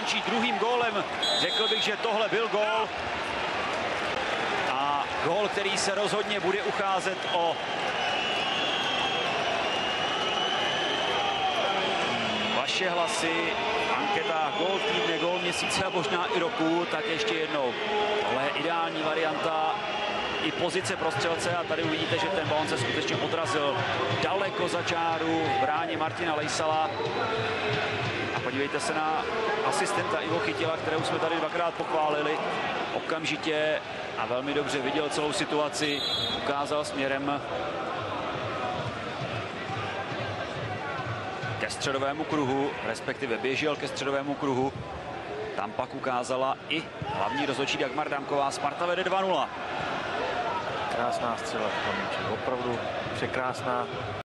končí druhým gólem. Řekl bych, že tohle byl gól. A gól, který se rozhodně bude ucházet o vaše hlasy. Anketa gól týdne, gól měsíce a možná i roku, tak ještě jednou. Tohle je ideální varianta i pozice pro střelce a tady uvidíte, že ten balon se skutečně odrazil daleko za čáru v bráně Martina Lejsala. A podívejte se na asistenta Ivo Chytila, kterou jsme tady dvakrát pochválili. Okamžitě a velmi dobře viděl celou situaci, ukázal směrem ke středovému kruhu, respektive běžel ke středovému kruhu. Tam pak ukázala i hlavní rozhodčí Dagmar Damková. Sparta vede 2-0. Krásná střela, opravdu překrásná.